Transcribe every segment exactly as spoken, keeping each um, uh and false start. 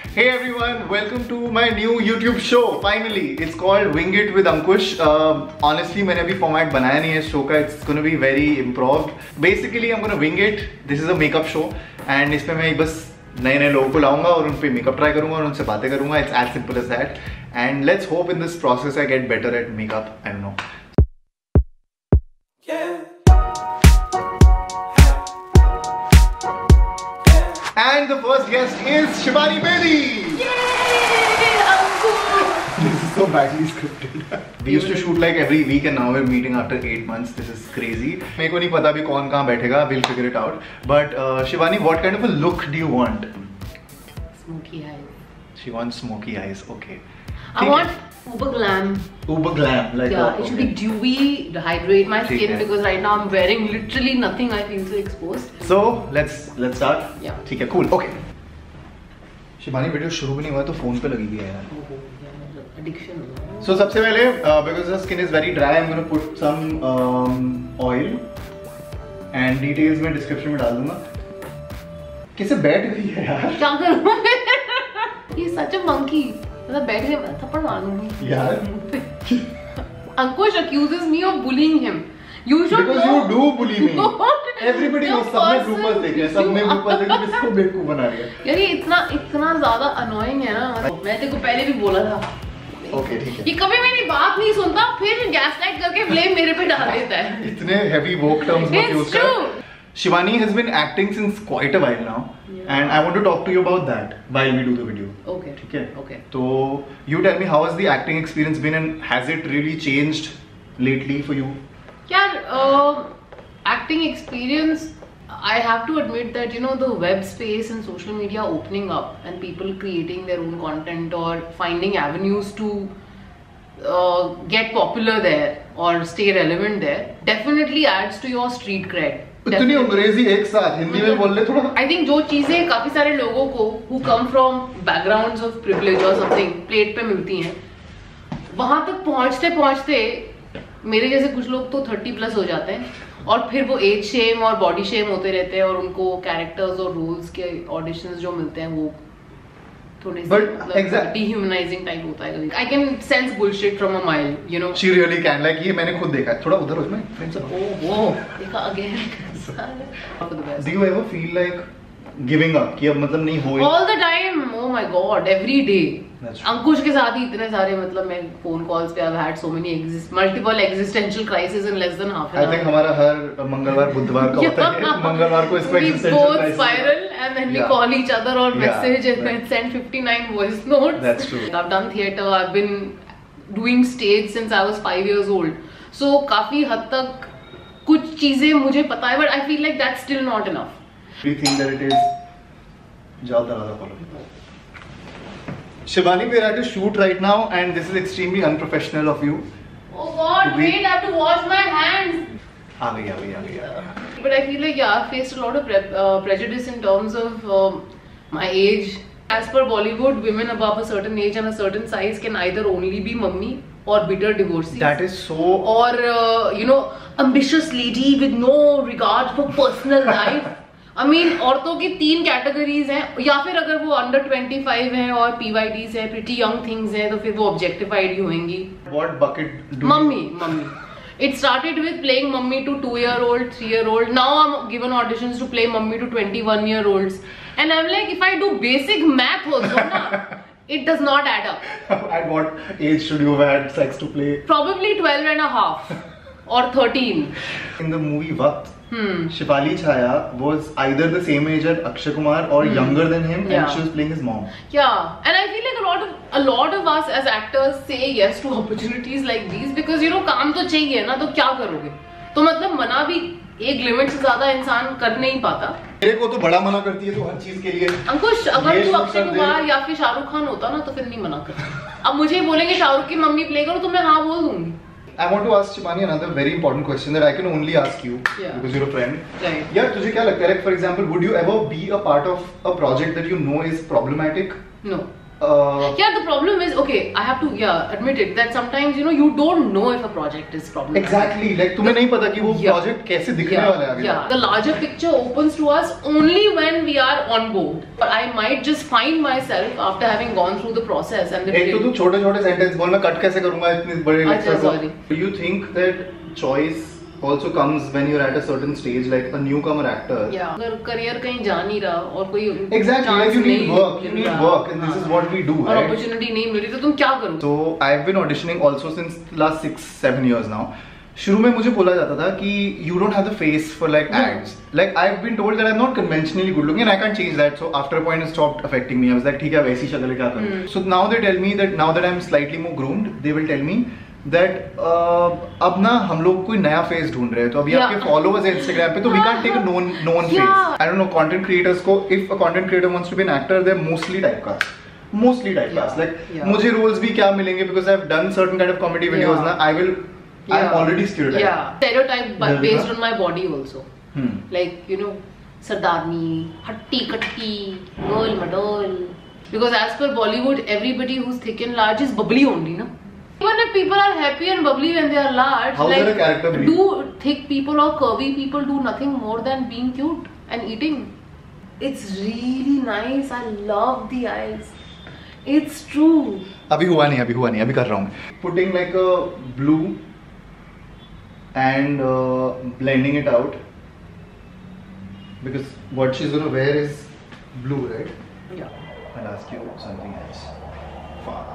Hey everyone, welcome to my new YouTube show. Finally, it's called Wing It with Ankush. Uh, honestly, मैंने अभी format बनाया नहीं है इस show का. It's gonna be very improv. Basically, I'm gonna wing it. This is a makeup show, and इसमें मैं बस नए नए लोगों को लाऊंगा और उन पे मेकअप ट्राई करूंगा और उनसे बातें करूंगा. It's as simple as that. And let's hope in this process I get better at makeup. I don't know. And the first guest is Shivani Bedi. Yay! Ankush! This is so badly scripted. We used to shoot like every week and now we're meeting after eight months. This is crazy. मेरे को नहीं पता भी कौन कहाँ बैठेगा. We'll figure it out. But uh, Shivani, what kind of a look do you want? Smoky eyes. She wants smoky eyes. Okay. I want uber glam. Uber glam, like yeah, a, it should okay. be dewy, hydrate my skin Okay. because right now I'm wearing literally nothing. I feel so exposed. So let's let's start. Yeah. ठीक है, cool. Okay. Shivani video शुरू भी नहीं हुआ तो phone पे लगी हुई है यार. Oh, yeah, addiction. So सबसे पहले uh, because the skin is very dry, I'm gonna put some um, oil and details मैं description में डाल दूँगा. कैसे बैठ गई है यार? क्या करूँ? He's such a monkey. मतलब बैठ के थप्पड़ मारूंगी यार. Ankush accuses me of bullying him. You should Because know. you do bully me. Not Everybody the knows. सबने person bloopers देखे हैं. सबने you bloopers देखे किसको बेवकूफ बना दिया. यार ये इतना इतना ज्यादा annoying है ना. मैं तेरे को पहले भी बोला था. Okay, ठीक है. ये कभी मेरी बात नहीं सुनता फिर गैसलाइट करके ब्लेम मेरे पे डाल देता है. इतने heavy woke terms मत It's use कर. true. Shivani has been acting since quite a while now, Yeah. and I want to talk to you about that while we do the video. Okay. ठीक है. Okay. So you tell me, how has the acting experience been, and has it really changed lately for you? यार uh, acting experience, I have to admit that you know the web space and social media opening up and people creating their own content or finding avenues to uh, get popular there or stay relevant there definitely adds to your street cred. इतनी अंग्रेजी एक साथ हिंदी में बोल ले थोड़ा. I think जो चीजें काफी सारे लोगों को who come from backgrounds of privilege or something plate पे मिलती हैं, वहां तक पहुंचते पहुंचते मेरे जैसे कुछ लोग तो थर्टी प्लस हो जाते हैं और फिर वो एज शेम और बॉडी शेम होते रहते हैं और उनको कैरेक्टर्स और रोल्स के ऑडिशंस जो मिलते हैं वो थोड़े से मतलब डिह्यूमनाइजिंग टाइप होता है. I can sense bullshit from a mile, you know. She really can. Like ये मैंने खुद देखा है. थोड़ा उधर हो जाए. Friends are. ओह वो देखा again. Do you ever feel like giving up? कि अब मतलब नहीं हो. All the time, oh my god, every day. That's true. अंकुश के साथ ही इतने सारे मतलब मैं फोन कॉल्स पे I've had so many exist multiple existential crises in less than half an I hour. think हमारा हर मंगलवार बुधवार का होता है. मंगलवार को इसको We existential both crisis. spiral and then we Yeah. call each other or Yeah, message and right. then send fifty-nine voice notes. That's true. I've done theatre. I've been doing stage since I was five years old. So काफी हद तक कुछ चीजें मुझे पता है, but I feel like that's still not enough. Do you think that it is? जाओ दरवाजा खोलो. Shivani, we're at a shoot right now, and this is extremely unprofessional of you. Oh god, We- wait, I have to wash my hands. आ गई, आ गई, आ गई, आ गई. But I feel like yeah, I've faced a lot of pre uh, prejudice in terms of um, my age. As per Bollywood, women above a certain age and a certain size can either only be mummy or bitter divorcees. That is so. Or uh, you know, ambitious lady with no regard for personal life. I mean, औरतों की तीन categories हैं, या फिर अगर वो under twenty-five हैं और P Y Ds हैं, pretty young things हैं, तो फिर वो objectified ही होंगी. What bucket do Mummy, mummy. It started with playing mummy to two-year-old, three-year-old. Now I'm given auditions to play mummy to twenty-one-year-olds, and I'm like, if I do basic math also, na, it does not add up. At what age should you have had sex to play? Probably twelve and a half or thirteen. In the movie Waqt, Hmm. Shefali Chaya was either the same age as Akshay Kumar or Hmm. younger than him, Yeah. and she was playing his mom. Yeah, and I feel like a lot of a lot of us as actors say yes to opportunities like these because you know काम तो चाहिए ना, तो क्या करोगे? तो मतलब मना भी एक लिमिट से ज्यादा इंसान कर नहीं पाता. मेरे को तो बड़ा मना करती है तो हर चीज के लिए. अंकुश, अगर ये तू सब अक्षय कर दे. कुमार या फिर शाहरुख खान होता ना तो फिर नहीं मना करता. अब मुझे बोलेंगे शाहरुख की मम्मी प्ले करो तो मैं हाँ बोल दूंगी. I want to ask Shivani another very important question that I can only ask you Yeah. because you're a friend. Right. Yeah, तुझे क्या लगता है? Like for example, would you ever be a part of a project that you know is problematic? No. Uh, yeah, the problem is, okay, I have to yeah admit it that sometimes you know you don't know if a project is problematic. Exactly, like तुम्हें नहीं पता कि वो yeah. project कैसे दिखने yeah. वाला है आगे. Yeah, the larger picture opens to us only when we are on board. But I might just find myself after having gone through the process and the. एक तो तू छोटे छोटे sentence बोल मैं cut कैसे करूँगा इतने बड़े lecture को. Do you think that choice also comes when you're at a certain stage, like a newcomer actor? Yeah. अगर career कहीं जा नहीं रहा और कोई exactly like you need work, you need work, and this is what we do, और right? opportunity नहीं मिल रही तो तुम क्या करो? So I've been auditioning also since last six seven years now. शुरू में मुझे बोला जाता था कि you don't have the face for like ads. Like I've been told that I'm not conventionally good looking and I can't change that. So after a point it stopped affecting me. I was like ठीक है वैसी शक्ल क्या करूँ? So now they tell me that now that I'm slightly more groomed, they will tell me that uh, अब ना हम लोग कोई नया फेस ढूंढ रहे हैं तो अभी yeah. आपके फॉलोअर्स है इंस्टाग्राम पे तो we can't take a known known yeah. face. I don't know content creators को if a content creator wants to be an actor they're mostly typecast. Mostly typecast. Yeah. Like yeah. मुझे roles भी क्या मिलेंगे because I've done certain kind of comedy videos yeah. ना I will yeah. I'm already stereotyped. Yeah. Stereotype based on my body also. Hmm. Like you know सरदारनी हट्टी कट्टी girl madol because as per Bollywood everybody who's thick and large is bubbly only na. Even if people are happy and bubbly when they are large, how like, a character do thick people or curvy people do nothing more than being cute and eating? It's really nice. I love the eyes. It's true. अभी हुआ नहीं, अभी हुआ नहीं, अभी कर रहा हूँ. Putting like a blue and uh, blending it out because what she's gonna wear is blue, right? Yeah. I'll ask you something else. Fuck.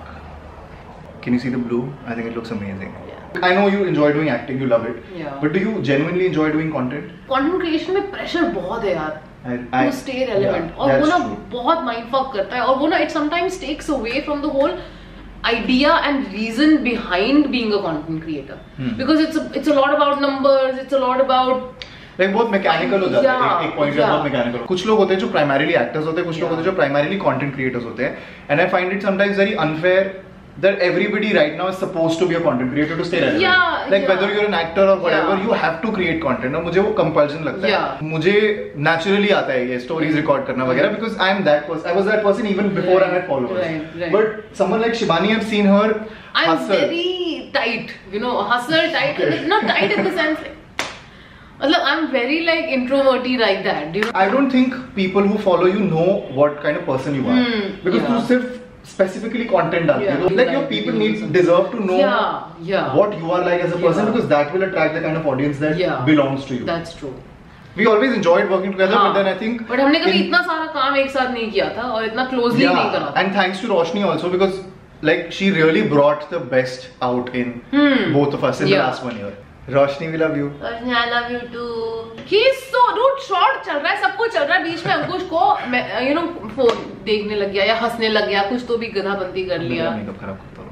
Can you see the blue? I think it looks amazing. Yeah. I know you enjoy doing acting, you love it. Yeah. But do you genuinely enjoy doing content? Content creation में pressure बहुत है यार. I, I, to stay relevant. Yeah, और वो ना true. बहुत mindfuck करता है और वो ना it sometimes takes away from the whole idea and reason behind being a content creator. Hmm. Because it's a, it's a lot about numbers. It's a lot about like बहुत mechanical हो जाता है एक एक पॉइंट पे बहुत mechanical. कुछ लोग होते हैं जो प्राइमरीली एक्टर्स होते हैं, कुछ लोग होते हैं जो प्राइमरीली कंटेंट क्रिएटर्स होते हैं. And I find it sometimes very unfair that everybody right now is supposed to be a content creator to stay relevant. Yeah, like yeah. whether you're an actor or whatever, yeah. you have to create content. और मुझे वो compulsion लगता है. Yeah. मुझे naturally आता है ये stories record करना वगैरह because I'm that person. I was that person even before right. I had followers. Right, right. But someone like Shivani, I've seen her I'm hustle. very tight, you know, hustle tight. Okay. Not tight in the sense like, मतलब I'm very like introverty like that. You know? I don't think people who follow you know what kind of person you are hmm. because yeah. तू सिर्फ specifically content डालती है. Yeah. Like your people need deserve to know yeah. Yeah. what you are like as a person yeah. because that will attract the kind of audience that yeah. belongs to you. That's true. We always enjoyed working together, हाँ. but then I think. But हमने कभी इतना सारा काम एक साथ नहीं किया था और इतना closely yeah. नहीं करा. And thanks to Roshni also because like she really brought the best out in hmm. both of us in yeah. the last one year. Roshni, we love you. Roshni, I love you too. He's so dude short चल रहा है, सब कुछ चल रहा है बीच में अंकुश को you know फोन देखने लग गया या हंसने लग गया, कुछ तो भी गधाबंदी कर लिया. मेकअप खराब करता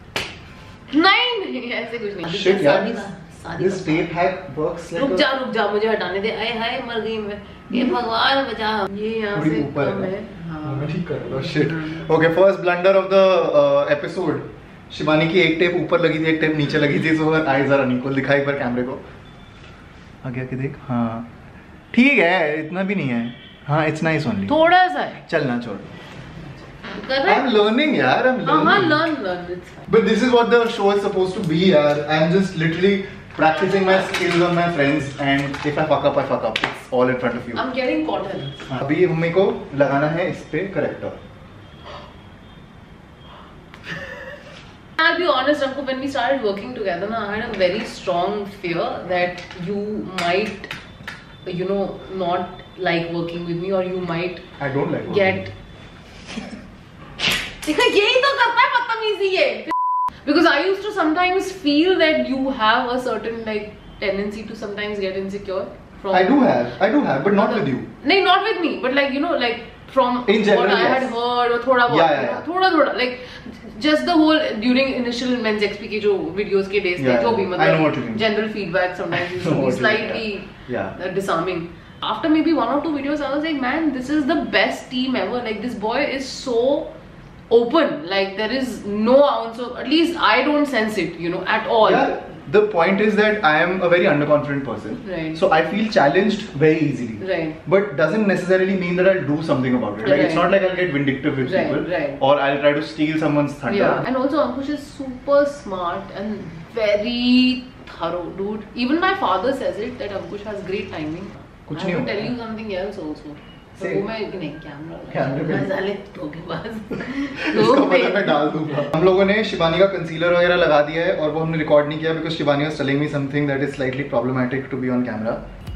लोग. नहीं नहीं ऐसे कुछ नहीं. Shit यार. This tape hack works like. रुक जा रुक जा मुझे हटाने दे. आए हाय मर गई मैं. ये भगवान बचा. ये यहाँ से कम है. हाँ. मैं ठीक कर रहा हूँ. Shit. Okay, first blunder of the uh, episode. Shivani की एक टेप ऊपर लगी थी, एक टेप नीचे लगी थी. सो आई जरा निकोल दिखा एक बार कैमरे को. आगे आके देख. हाँ ठीक है, इतना भी नहीं है. हाँ इट्स नाइस ओनली. थोड़ा सा है. चलना छोड़. I'm learning यार. I'm learning. हाँ learn learn. It's fine. But this is what the show is supposed to be यार. I'm just literally practicing my skills on my friends and if I fuck up I fuck up. It's all in front of you. I'm getting cotton. अभी mummy को लगाना है इस पे corrector. I'll be honest, Anku, when we started working together, na, I had a very strong fear that you might, you know, not like working with me or you might I don't like get. देखो यही तो करता है बदतमीजी ये. Because I used to sometimes feel that you have a certain like tendency to sometimes get insecure. From I do have, I do have, but not with you. No, not with me, but like you know, like from in general, what I yes. had heard or thoda yeah, yeah, yeah. thoda thoda like just the whole during initial men's X P के जो videos के days थे जो भी मतलब general feedback sometimes used to be slightly yeah. uh, disarming. After maybe one or two videos, I was like, man, this is the best team ever. Like this boy is so open. Like there is no ounce of, at least I don't sense it, you know, at all. Yeah. the point is that I am a very underconfident person. Right. So I feel challenged very easily. Right. But doesn't necessarily mean that I'll do something about it. Like Right. it's not like I'll get vindictive with Right, people. right. Or I'll try to steal someone's thunder. Yeah. And also Ankush is super smart and very thorough, dude. Even my father says it that Ankush has great timing. कुछ I नहीं will होगा। tell you something else also. तो Say. वो मैं नहीं camera कैमरे पे। मसाले धोखेबाज। इसको तो पता मैं डाल दूंगा। हम लोगों ने शिवानी का कंसीलर वगैरह लगा दिया है और वो हमने रिकॉर्ड नहीं किया because Shivani was telling me something that is slightly problematic to be on camera.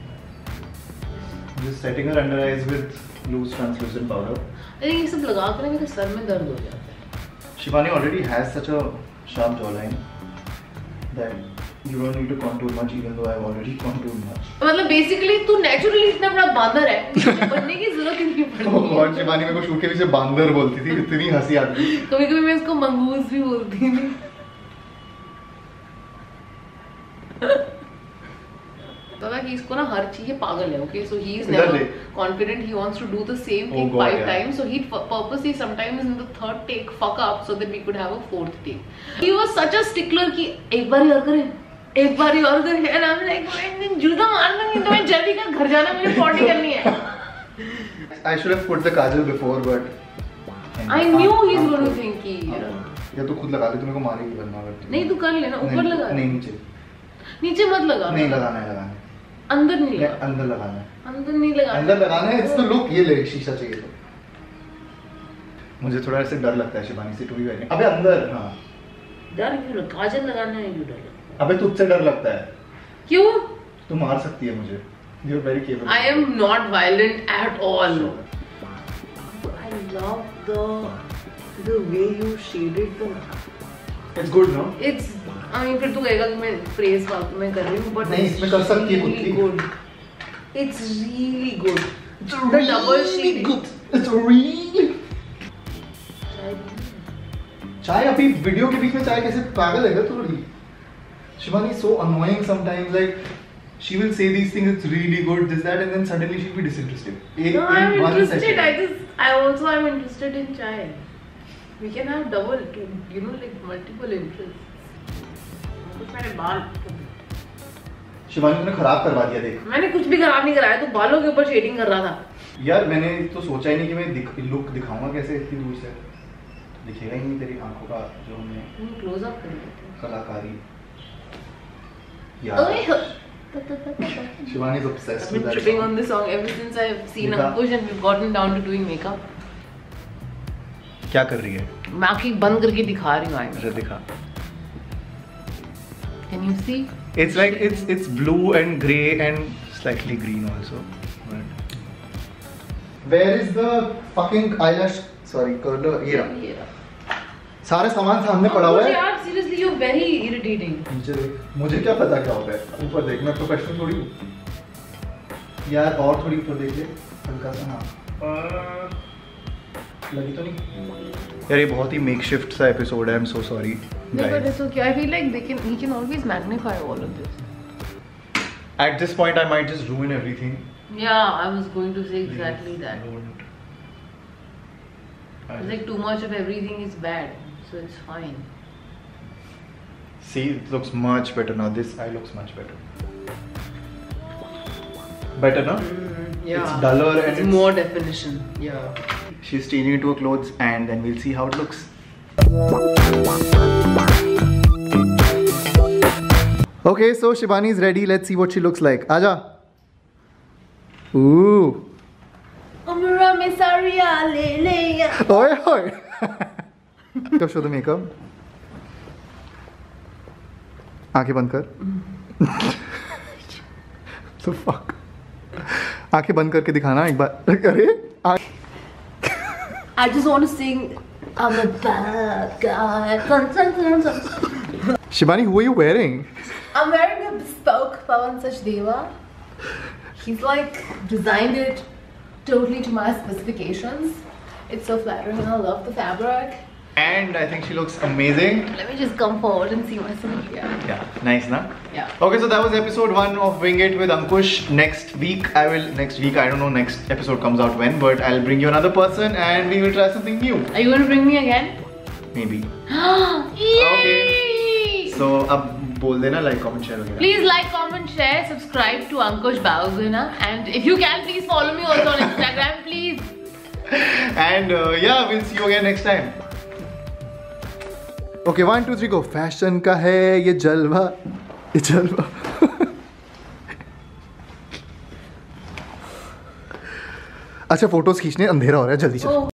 Just setting her under eyes with loose translucent powder. I think ये सब लगा कर मेरे सर में दर्द हो जाता है। Shivani already has such a sharp jawline that you don't need to contour much even though I've already contoured much. मतलब बेसिकली तू नेचुरली इतना बड़ा बांदर है, तुझे बनने की जरूरत ही नहीं पड़ती। Oh God, शिवानी मेरे को शूट के पीछे बांदर बोलती थी, इतनी हंसी आती थी। कभी कभी मैं इसको मंगूस भी बोलती थी। पता कि इसको ना हर चीज ये पागल है, okay? So he is इधर never ले। confident. He wants to do the same Oh thing God, five yeah. times. So he purposely sometimes in the third take fuck up so that we could have a fourth take. He was such a stickler कि एक बार और करें, एक बार और करें, and I'm like, मैं जूता मार दूँगी तो मैं जल्दी कर घर जाना, मुझे पॉटी करनी है। I should have put the kajal before, but I knew he's going to think कि या तो खुद लगा ले, तो मेरे को मारेगी वरना अगर नहीं तू कर लेना, ऊपर लगा नहीं नीचे नीचे मत लगा, नहीं लगाना है लगाना है अंदर नहीं लगा, अंदर लगाना है अंदर नहीं लगा, अंदर लगाना है। It's the look. ये ले शीशा चाहिए तो मुझे थोड़ा ऐसे डर लगता है शिवानी से, टू बी वेरी। अबे अंदर हाँ डर क्यों? काजल लगाना है क्यों डर? अबे तुझसे डर लगता है क्यों? तू मार सकती है मुझे। You are very capable. I am not violent at all. I love the the way you shaded the. It's good no. It's I mean फिर तू कहेगा कि मैं phrase फालतू में कर रही हूँ, but नहीं, it's इसमें कर सकती है खुद really की। good. It's really good. The double shading. It's really चाय अभी वीडियो के बीच में चाय कैसे पागल है थोड़ी। Shivani is so annoying sometimes, like she will say these things, it's really good, this that, and then suddenly she'll be disinterested. In, No, I'm in one interested. session. I just I also am interested in chai. We can have double, two, you know, like multiple interests. कुछ मैंने बाल शिवानी तूने खराब करवा दिया देख। मैंने कुछ भी खराब नहीं कराया, तो बालों के ऊपर शेडिंग कर रहा था। यार मैंने तो सोचा ही नहीं कि मैं दिख, लुक दिखाऊंगा कैसे इतनी दूर से। दिखेगा ही नहीं तेरी आंखों का जो हमने क्लोज अप कर देते हैं। कलाकारी। ओए यार Shivani is obsessed I've with been that tripping song. on this song ever since I've seen Makeup. Ankush and we've gotten down to doing makeup. क्या कर रही है? मैं आंखें बंद करके दिखा रही हूँ आईने। मुझे दिखा। Can you see? It's like it's it's blue and grey and slightly green also. But where is the fucking eyelash? Sorry, curler. ये रहा। ये रहा। सारे सामान सामने पड़ा हुआ मुझे है। यार seriously you're very irritating. नीचे देख। मुझे क्या पता क्या होता है? ऊपर देख, मैं प्रोफेशनल थोड़ी हूँ। यार और थोड़ी ऊपर देख ले, हल्का सा हाँ। लगी तो नहीं? यार ये बहुत ही मेकशिफ्ट सा एपिसोड है। I am so sorry No, but it's okay. I feel like they can, he can always magnify all of this. At this point I might just ruin everything. Yeah, I was going to say exactly that. Don't. It's like too much of everything is bad, so it's fine. See, it looks much better now. This eye looks much better. Better, no? Mm, yeah. It's duller and it's, it's more definition. Yeah. She's changing into her clothes and then we'll see how it looks. Okay, so Shivani is ready. Let's see what she looks like. Aja. Ooh. Umra mein sariya le le ya. Oi, oi. Go show the makeup. आंखें बंद कर. So fuck. आंखें बंद करके दिखाना एक बार. अरे. I just want to sing. I'm a bad guy. Dun, dun, dun, dun. Shivani, who are you wearing? I'm wearing a bespoke Pawan Sachdeva. He's like designed it totally to my specifications. It's so flattering and I love the fabric. And I think she looks amazing. Let me just come forward and see myself. Yeah. Yeah, nice, na? Yeah. Okay, so that was episode one of Wing It with Ankush. Next week, I will, next week, I don't know next episode comes out when, but I'll bring you another person and we will try something new. Are you going to bring me again? Maybe. Yay! Okay. So, अब बोल देना, like comment share वगैरह। Please like, comment, share, subscribe to Ankush Bhavaguna, and if you can, please follow me also on Instagram, please. And uh, yeah, we'll see you again next time. Okay, one, two, three, go. Fashion का है ये जलवा, ये जलवा। अच्छा photos खींचने, अंधेरा हो रहा है, जल्दी चलो।